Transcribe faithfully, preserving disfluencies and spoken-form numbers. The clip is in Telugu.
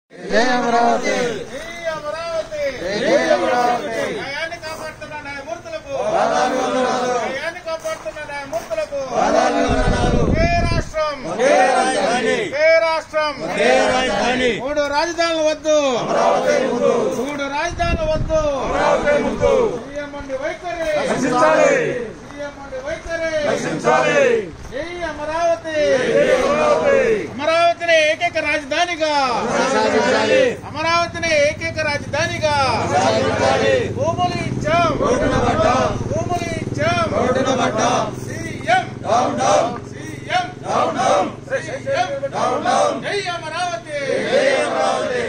జై అమరావతి జై అమరావతి జై అమరావతి న్యాయాన్ని కాపాడుతున్న న్యాయమూర్తులకు పాదాలు వందనాలు న్యాయాన్ని కాపాడుతున్న న్యాయమూర్తులకు పాదాలు వందనాలు ఒకే రాష్ట్రం ఒకే రాజధాని ఒకే రాష్ట్రం ఒకే రాజధాని మూడు రాజధానులు వద్దు అమరావతి ముందు మూడు రాజధానులు వద్దు అమరావతి ముందు సీఎం అండి వైఖరి రక్షించాలి సీఎం అండి వైఖరి రక్షించాలి జై అమరావతి జై అమరావతి అమరావతిని ఏకైక రాజధానిగా సాధించాలి అమరావతిని ఏకైక రాజధానిగా సాధించాలి భూములు ఇచ్చాం రోడ్డున పడ్డాం భూములు ఇచ్చాం రోడ్డున పడ్డాం CM down down CM down down CM down down జై అమరావతి జై అమరావతి